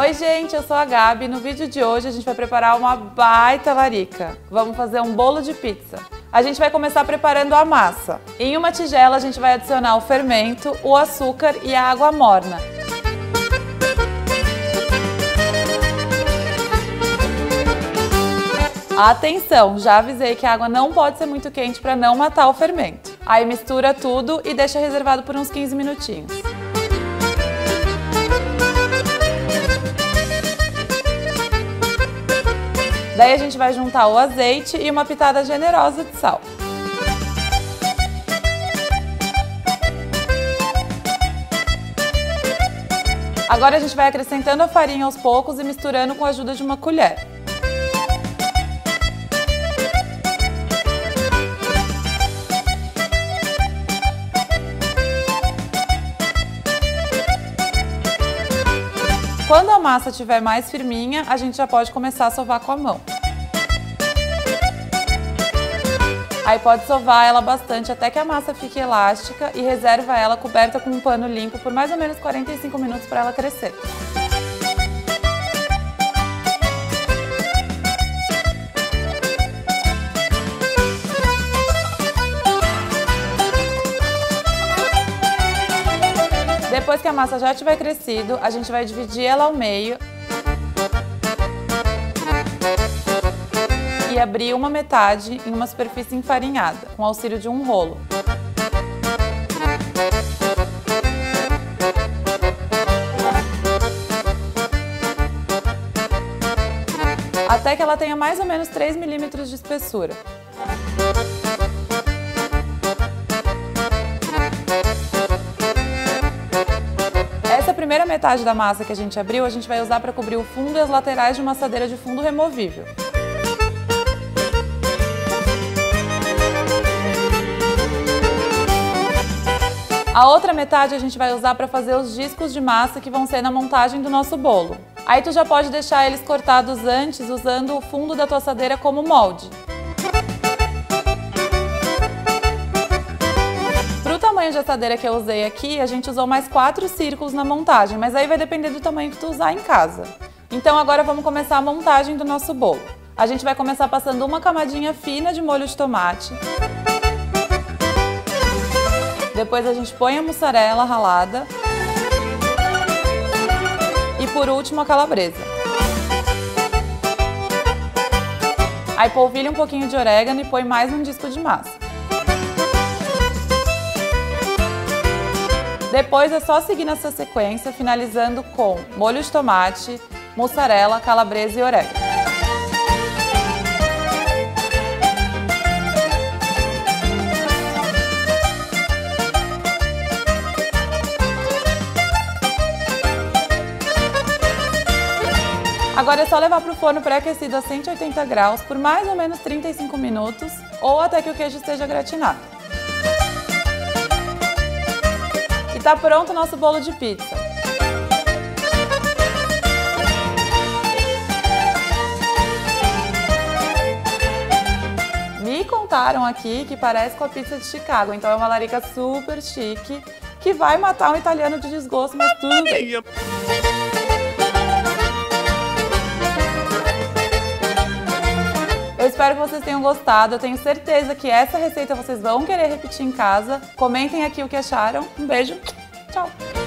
Oi gente, eu sou a Gabi e no vídeo de hoje a gente vai preparar uma baita larica. Vamos fazer um bolo de pizza. A gente vai começar preparando a massa. Em uma tigela a gente vai adicionar o fermento, o açúcar e a água morna. Atenção, já avisei que a água não pode ser muito quente para não matar o fermento. Aí mistura tudo e deixa reservado por uns 15 minutinhos. Daí a gente vai juntar o azeite e uma pitada generosa de sal. Agora a gente vai acrescentando a farinha aos poucos e misturando com a ajuda de uma colher. Quando a massa estiver mais firminha, a gente já pode começar a sovar com a mão. Aí pode sovar ela bastante até que a massa fique elástica e reserva ela coberta com um pano limpo por mais ou menos 45 minutos para ela crescer. Depois que a massa já tiver crescido, a gente vai dividir ela ao meio e abrir uma metade em uma superfície enfarinhada, com o auxílio de um rolo. Até que ela tenha mais ou menos 3 milímetros de espessura. Essa primeira metade da massa que a gente abriu, a gente vai usar para cobrir o fundo e as laterais de uma assadeira de fundo removível. A outra metade a gente vai usar para fazer os discos de massa que vão ser na montagem do nosso bolo. Aí tu já pode deixar eles cortados antes usando o fundo da tua assadeira como molde. Para o tamanho de assadeira que eu usei aqui, a gente usou mais 4 círculos na montagem, mas aí vai depender do tamanho que tu usar em casa. Então agora vamos começar a montagem do nosso bolo. A gente vai começar passando uma camadinha fina de molho de tomate. Depois a gente põe a mussarela ralada. E por último a calabresa. Aí polvilha um pouquinho de orégano e põe mais um disco de massa. Depois é só seguir nessa sequência, finalizando com molho de tomate, mussarela, calabresa e orégano. Agora é só levar para o forno pré-aquecido a 180 graus por mais ou menos 35 minutos ou até que o queijo esteja gratinado. E tá pronto o nosso bolo de pizza. Me contaram aqui que parece com a pizza de Chicago, então é uma larica super chique que vai matar um italiano de desgosto, mas tudo bem. Eu espero que vocês tenham gostado, eu tenho certeza que essa receita vocês vão querer repetir em casa. Comentem aqui o que acharam. Um beijo, tchau!